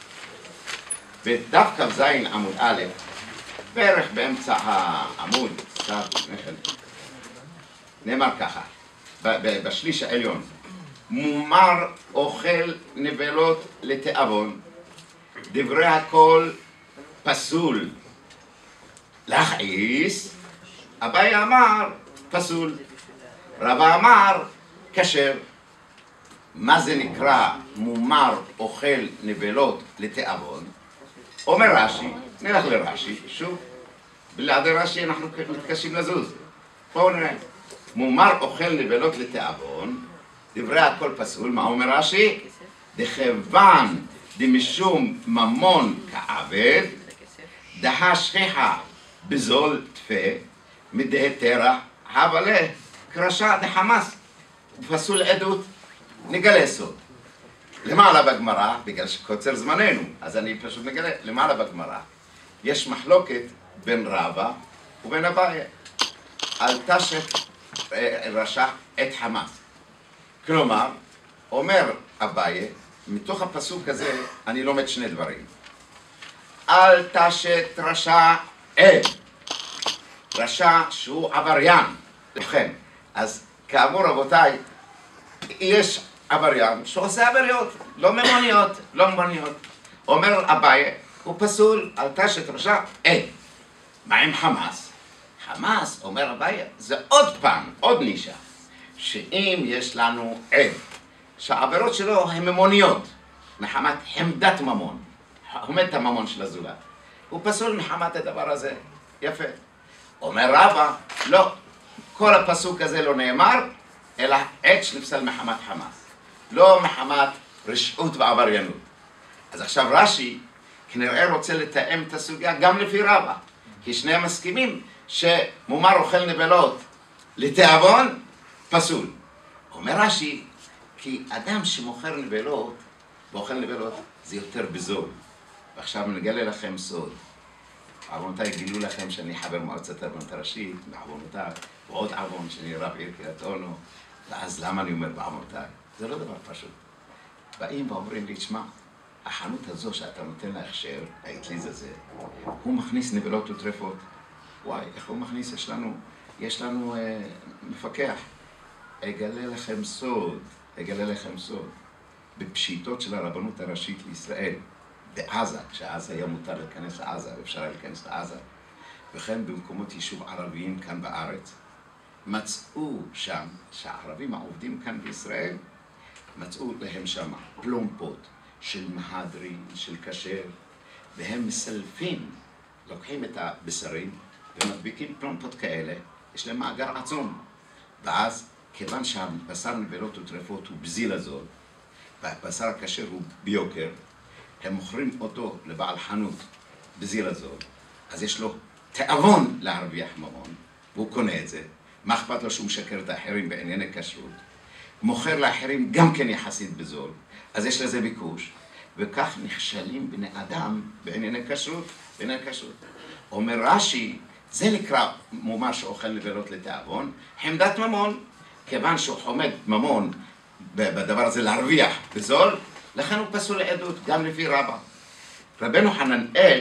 בדף כ"ז עמוד א', בערך באמצע העמוד, נאמר ככה, בשליש העליון, מומר אוכל נבלות לתיאבון, דברי הכל פסול. להכעיס, אביי אמר פסול, רבא אמר כשר. מה זה נקרא מומר אוכל נבלות לתיאבון? אומר רש"י, נלך לרש"י, שוב, בלעדי רש"י אנחנו מתקשים לזוז. בואו נראה. מומר אוכל נבלות לתיאבון, דברי הכל פסול, מה אומר רש"י? דכיוון דמשום ממון כעבד, דהה שכיחה בזול תפה, מדהתרא, הבלה, קרשה דחמאס, פסול עדות, נגלה סוד. למעלה בגמרא, בגלל שקוצר זמננו, אז אני פשוט מגלה, למעלה בגמרא, יש מחלוקת בין רבא ובין אביי, על תשת רשע את חמאס. כלומר, אומר אביי, מתוך הפסוק הזה אני לומד שני דברים. אל תשת רשע רשע שהוא עבריין. לכן, אז כאמור רבותיי, יש עבריין שעושה עבריות, לא ממוניות. אומר אביי, הוא פסול, אל תשת רשע מה עם חמאס? חמאס, אומר אביי, זה עוד פעם, עוד נישה, שאם יש לנו עד, שהעבירות שלו הן ממוניות, מחמת חמדת ממון, חומד את הממון של הזולת, הוא פסול מחמת הדבר הזה, יפה. אומר רבא, לא, כל הפסוק הזה לא נאמר, אלא עד שנפסל מחמת חמאס, לא מחמת רשעות ועבריינות. אז עכשיו רש"י כנראה רוצה לתאם את הסוגיה גם לפי רבא, כי שניהם מסכימים שמומר אוכל נבלות לתיאבון פסול. אומר רש"י, כי אדם שמוכר נבלות ואוכל נבלות זה יותר בזול. ועכשיו נגלה לכם סוד. עוונותיי גילו לכם שאני חבר מועצת הרבנות הראשית, בעוונותיי, ועוד עוון שאני רב עיר קריית אונו, ואז למה אני אומר בעוונותיי? זה לא דבר פשוט. באים ואומרים לי, תשמע, החנות הזו שאתה נותן לה הכשר, האטליז הזה, הוא מכניס נבלות וטרפות. וואי, איך הוא מכניס? יש לנו מפקח. אגלה לכם סוד. בפשיטות של הרבנות הראשית לישראל, בעזה, כשעזה היה מותר להיכנס לעזה, ואפשר היה להיכנס לעזה, וכן במקומות יישוב ערביים כאן בארץ, מצאו שם, שהערבים העובדים כאן בישראל, מצאו להם שם פלומפות של מהדרין, של כשר, והם מסלפים, לוקחים את הבשרים, ומדביקים פלומפות כאלה, יש להם מאגר עצום. ואז, כיוון שהבשר נבלות וטרפות הוא בזיל הזול, והבשר הכשר הוא ביוקר, הם מוכרים אותו לבעל חנות בזיל הזול, אז יש לו תאבון להרוויח ממון, והוא קונה את זה. מה אכפת לו שהוא משקר את האחרים בענייני כשרות? מוכר לאחרים גם כן יחסית בזול, אז יש לזה ביקוש, וכך נכשלים בני אדם בענייני כשרות. אומר רש"י, זה נקרא מומר שאוכל נבלות לתיאבון, חמדת ממון, כיוון שהוא חומד ממון בדבר הזה להרוויח בזול, לכן הוא פסול לעדות, גם לפי רבא. רבנו חננאל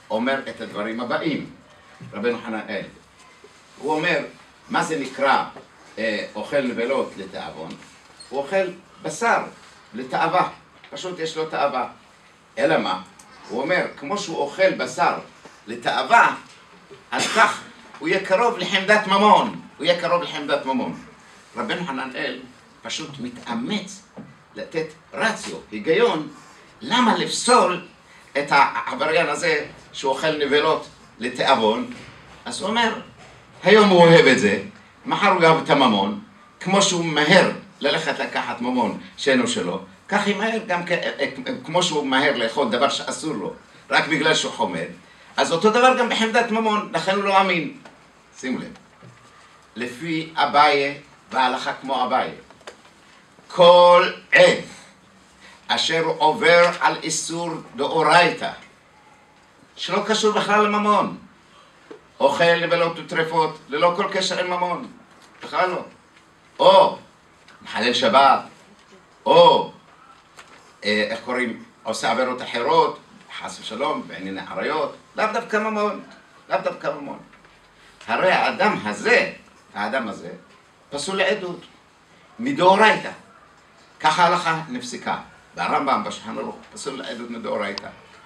אומר את הדברים הבאים, רבנו חננאל. הוא אומר, מה זה נקרא אוכל נבלות לתאבון? הוא אוכל בשר לתאווה, פשוט יש לו תאווה. אלא מה? הוא אומר, כמו שהוא אוכל בשר לתאווה, אז כך הוא יהיה קרוב לחמדת ממון, הוא יהיה קרוב לחמדת ממון. רבנו חננאל פשוט מתאמץ לתת רציו, היגיון, למה לפסול את העבריין הזה שהוא אוכל נבלות לתאבון. אז הוא אומר, היום הוא אוהב את זה, מחר הוא אוהב את הממון, כמו שהוא מהר ללכת לקחת ממון שאינו שלו, כך ימהר גם כמו שהוא מהר לאכול דבר שאסור לו, רק בגלל שהוא חומד. אז אותו דבר גם בחמדת ממון, לכן הוא לא אמין. שימו לב, לפי אביי וההלכה כמו אביי, כל עד אשר עובר על איסור דאורייתא, שלא קשור בכלל לממון, אוכל נבלות וטרפות ללא כל קשר עם ממון, בכלל לא, או מחלל שבת, או איך קוראים, עושה עבירות אחרות, חס ושלום, בענייני עריות, לאו דווקא ממון, לאו דווקא ממון. הרי האדם הזה, פסול לעדות, מדאורייתא. ככה ההלכה נפסקה. והרמב"ם בשולחן ערוך פסול לעדות מדאורייתא.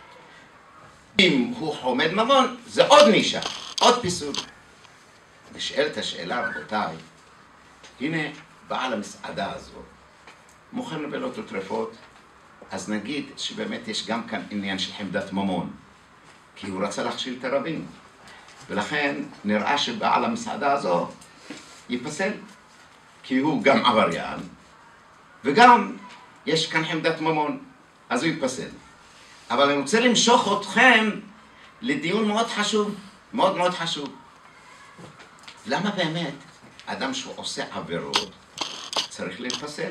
אם הוא חומד ממון, זה עוד נישה, עוד פיסול. נשאלת השאלה, רבותיי, הנה בעל המסעדה הזו, מוכר נבלות וטרפות, אז נגיד שבאמת יש גם כאן עניין של חמדת ממון, כי הוא רצה להכשיל את הרבים, ולכן נראה שבעל המסעדה הזו ייפסל, כי הוא גם עבריין, וגם יש כאן חמדת ממון, אז הוא ייפסל. אבל אני רוצה למשוך אתכם לדיון מאוד חשוב, מאוד מאוד חשוב. למה באמת אדם שהוא עושה עבירות צריך להיפסל?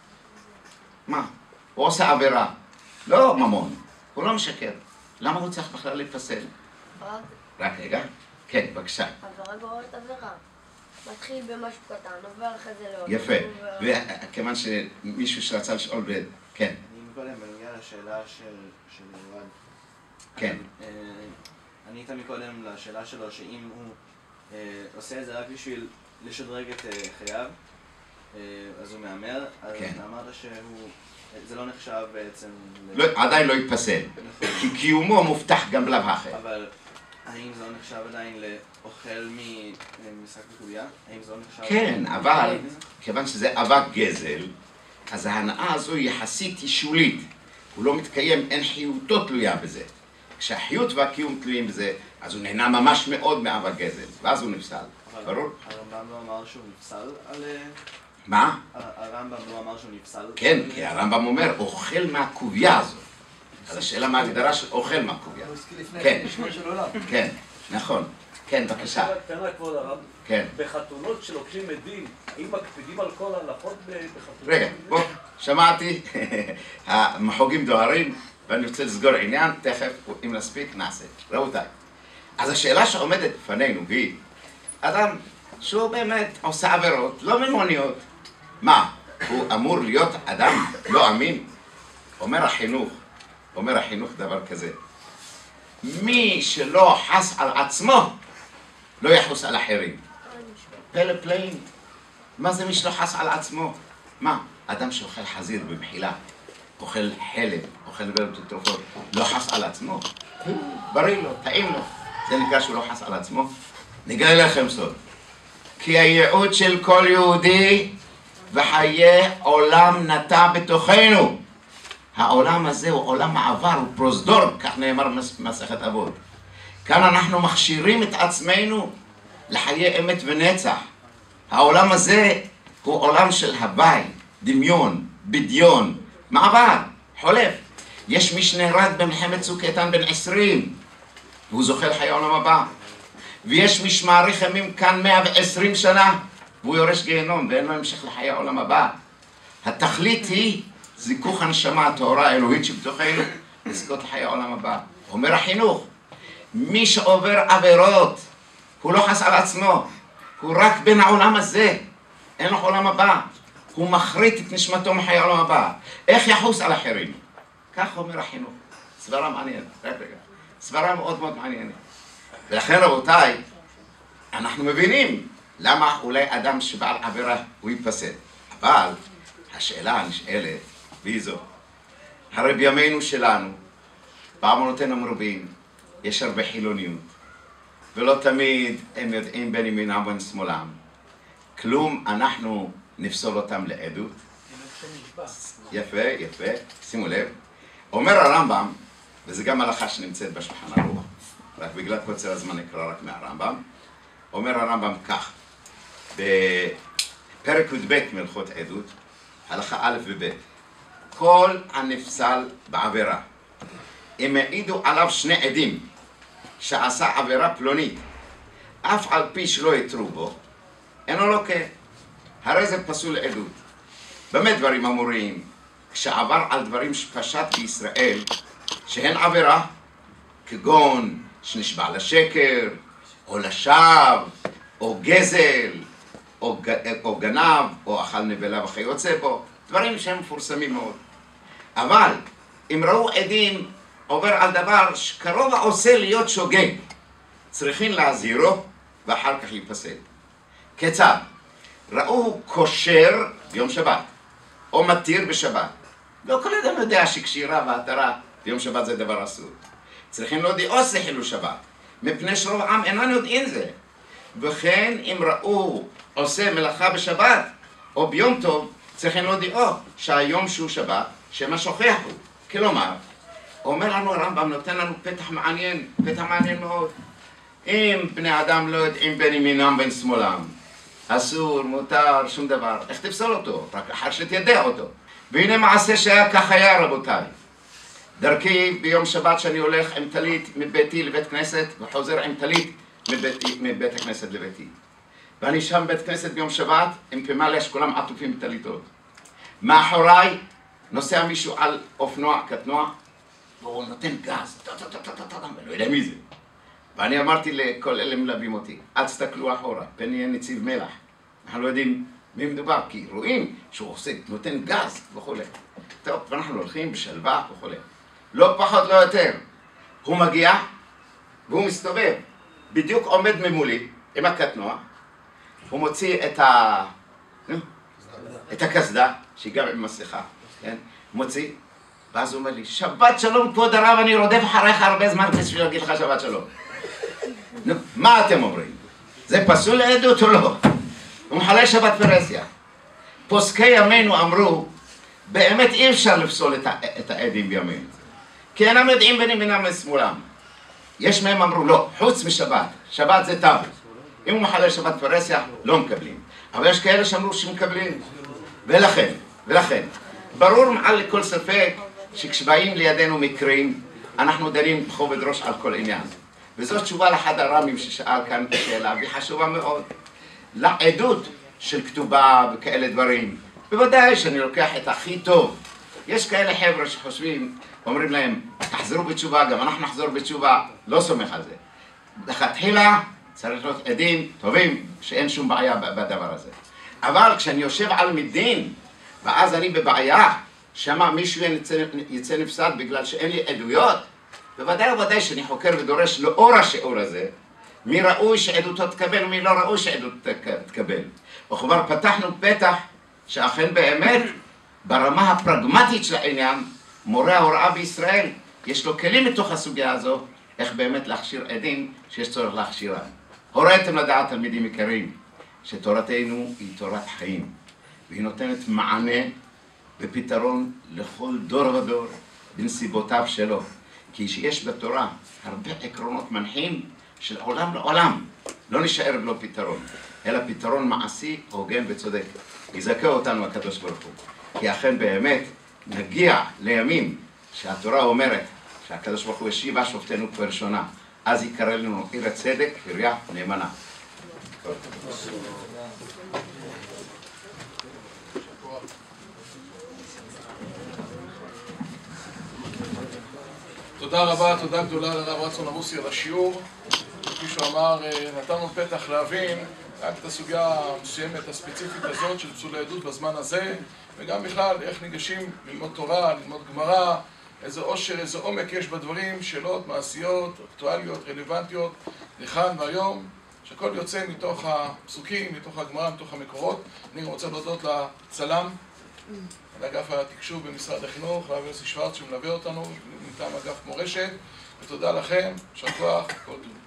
מה? הוא עושה עבירה, לא ממון, הוא לא משקר. למה הוא צריך בכלל להיפסל? רק רגע, כן, בבקשה. עבירה גוררת עבירה. מתחיל במשהו קטן, עובר אחרי זה לעוד. יפה, וכיוון שמישהו שרצה לשאול כן. אני מקודם בנוגע לשאלה של יורד. כן. ענית מקודם לשאלה שלו שאם הוא עושה את זה רק בשביל לשדרג את חייו, אז הוא מהמר, אז אמרת זה לא נחשב בעצם... עדיין לא יתפסל, כי קיומו מובטח גם בלאו הכי. אבל האם זה לא נחשב עדיין לאוכל ממשחק בקובייה? האם זה לא נחשב... כן, אבל כיוון שזה אבק גזל, אז ההנאה הזו יחסית היא שולית. הוא לא מתקיים, אין חיותו תלויה בזה. כשהחיות והקיום תלויים בזה, אז הוא נהנה ממש מאוד מאבק גזל, ואז הוא נפסל. ברור? הרמב"ם לא אמר שהוא נפסל על... מה? הרמב"ם לא אמר שהוא נפסל? כן, כי הרמב"ם אומר, אוכל מהקובייה הזו. אז השאלה מה ההגדרה של אוכל מהקובייה. כן, כן, נכון. כן, בבקשה. תן רק כבוד הרב. כן. בחתונות שלוקחים עדים, האם מקפידים על כל ההלכות בחתונות? רגע, בוא, שמעתי, המחוגים דוהרים, ואני רוצה לסגור עניין, תכף, אם נספיק, נעשה. רבותיי. אז השאלה שעומדת בפנינו היא, אדם שהוא באמת עושה עבירות, לא ממוניות. מה, הוא אמור להיות אדם לא אמין? אומר החינוך דבר כזה. מי שלא חס על עצמו, לא יחוס על אחרים. פלא פלאים. מה זה מי שלא חס על עצמו? מה, אדם שאוכל חזיר במחילה, אוכל חלב, אוכל נבלות ותרופות, לא חס על עצמו? בריא לו, טעים לו. זה נקרא שהוא לא חס על עצמו. נגלה לכם סוד. כי הייעוד של כל יהודי וחיי עולם נטע בתוכנו. העולם הזה הוא עולם מעבר, הוא פרוזדור, כך נאמר במסכת אבות. כאן אנחנו מכשירים את עצמנו לחיי אמת ונצח. העולם הזה הוא עולם של הוואי, דמיון, בדיון, מעבר, חולף. יש מי שנהרג במלחמת צוק איתן בן 20, והוא זוכה לחיי העולם הבא. ויש מי שמאריך ימים כאן 120 שנה, והוא יורש גיהנום, ואין לו המשך לחיי העולם הבא. התכלית היא זיכוך הנשמה הטהורה האלוהית שבתוכנו, לזכות לחיי העולם הבא. אומר החינוך, מי שעובר עבירות, הוא לא חס על עצמו, הוא רק בין העולם הזה, אין לו עולם הבא. הוא מחריט את נשמתו מחיי העולם הבא. איך יחוס על אחרים? כך אומר החינוך. סברה מעניינת, רגע. סברה מאוד מאוד מעניינת. ולכן רבותיי, אנחנו מבינים למה אולי אדם שבעל עבירה הוא ייפסל. אבל השאלה הנשאלת, והיא זו, הרי בימינו שלנו, באמונותינו המרובים, יש הרבה חילוניות, ולא תמיד הם יודעים בין ימינם ובין שמאלם. כלום אנחנו נפסול אותם לעדות. יפה, יפה, שימו לב. אומר הרמב"ם, וזה גם הלכה שנמצאת בשולחן ערוך, רק בגלל קוצר הזמן נקרא רק מהרמב"ם, אומר הרמב"ם כך, בפרק י"ב מהלכות עדות, הלכה א' וב', כל הנפסל בעבירה, אם העידו עליו שני עדים שעשה עבירה פלונית, אף על פי שלא יתרו בו, אינו לוקה. הרי זה פסול עדות. במה דברים אמורים? כשעבר על דברים שפשט בישראל, שהן עבירה, כגון שנשבע לשקר, או לשווא, או גזל, או גנב, או אכל נבלה וכיוצא בו, דברים שהם מפורסמים מאוד. אבל אם ראו עדים עובר על דבר שקרוב העושה להיות שוגג, צריכים להזהירו ואחר כך ייפסל. כיצד? ראו כושר ביום שבת, או מתיר בשבת. לא כל אדם יודע שקשירה והתרה ביום שבת זה דבר אסור. צריכים להודיעו זה חילול שבת, מפני שרוב העם אינם יודעים זה. וכן אם ראו עושה מלאכה בשבת, או ביום טוב, צריכים להודיעו שהיום שהוא שבת, שמה שוכח הוא. כלומר, אומר לנו הרמב"ם, נותן לנו פתח מעניין מאוד. אם בני אדם לא יודעים בין ימינם בין שמאלם, אסור, מותר, שום דבר, איך תפסול אותו? רק אחר שתיידע אותו. והנה מעשה שהיה כך היה רבותיי. דרכי ביום שבת שאני הולך עם טלית מביתי לבית כנסת, וחוזר עם טלית מבית הכנסת לביתי. ואני שם בבית כנסת ביום שבת עם פמליה שכולם עטופים בטליתות. מאחוריי נוסע מישהו על אופנוע, קטנוע, והוא נותן גז, אני לא יודע מי זה. ואני אמרתי לכל אלה מלווים אותי, אל תסתכלו אחורה, פן יהיה נציב מלח. אנחנו לא יודעים מי מדובר, כי רואים שהוא עושה, נותן גז וכו'. טוב, ואנחנו הולכים בשלווה וכו'. לא פחות, לא יותר. הוא מגיע, והוא מסתובב, בדיוק עומד ממולי, עם הקטנוע, הוא מוציא את הקסדה, שהיא גם עם מסכה, כן? מוציא, ואז הוא אומר לי, שבת שלום כבוד הרב, אני רודף אחריך הרבה זמן בשביל להגיד לך שבת שלום. נו, מה אתם אומרים? זה פסול לעדות או לא? הוא מחלל שבת פרסיה. פוסקי ימינו אמרו, באמת אי אפשר לפסול את העדים בימינו. כי אינם יודעים בין ימינם לשמאלם. יש מהם אמרו, לא, חוץ משבת, שבת זה טאבו. אם הוא מחלל שבת פרסיה, לא מקבלים. אבל יש כאלה שאמרו שמקבלים. ולכן, ברור מעל לכל ספק שכשבאים לידינו מקרים, אנחנו דנים בכובד ראש על כל עניין. וזאת תשובה לאחד הרמים ששאל כאן שאלה, והיא חשובה מאוד. לעדות של כתובה וכאלה דברים, בוודאי שאני לוקח את הכי טוב. יש כאלה חבר'ה שחושבים, אומרים להם, תחזרו בתשובה, גם אנחנו נחזור בתשובה, לא סומך על זה. לכתחילה צריך להיות עדים טובים, שאין שום בעיה בדבר הזה. אבל כשאני יושב על מדין, ואז אני בבעיה, שמה מישהו יצא נפסד בגלל שאין לי עדויות, בוודאי שאני חוקר ודורש לאור השיעור הזה, מי ראוי שעדותו תקבל ומי לא ראוי שעדותו תקבל. וכבר פתחנו פתח שאכן באמת, ברמה הפרגמטית של העניין, מורה ההוראה בישראל, יש לו כלים מתוך הסוגיה הזו, איך באמת להכשיר עדים שיש צורך להכשירם. הוריתם לדעת תלמידים יקרים, שתורתנו היא תורת חיים, והיא נותנת מענה ופתרון לכל דור ודור בנסיבותיו שלו. כי שיש בתורה הרבה עקרונות מנחים של עולם לעולם, לא נשאר בלא פתרון, אלא פתרון מעשי, הוגן וצודק. יזכה אותנו הקדוש ברוך הוא. כי אכן באמת נגיע לימים שהתורה אומרת שהקדוש ברוך הוא השיבה שופטנו כבראשונה, אז יקרא לנו עיר הצדק, קריה נאמנה. תודה רבה, תודה גדולה לרב רצון עמוסי על השיעור. כפי שהוא אמר, נתנו פתח להבין רק את הסוגיה המסוימת הספציפית הזאת של פסולי עדות בזמן הזה, וגם בכלל איך ניגשים ללמוד תורה, ללמוד גמרא, איזה עושר, איזה עומק יש בדברים, שאלות, מעשיות, אקטואליות, רלוונטיות, לכאן והיום, שהכל יוצא מתוך הפסוקים, מתוך הגמרא, מתוך המקורות. אני גם רוצה להודות לצלם, לאגף התקשוב במשרד החינוך, הרב יוסי שוורץ שמלווה אותנו, מטעם אגף מורשת, ותודה לכם, יישר כוח, כל טוב.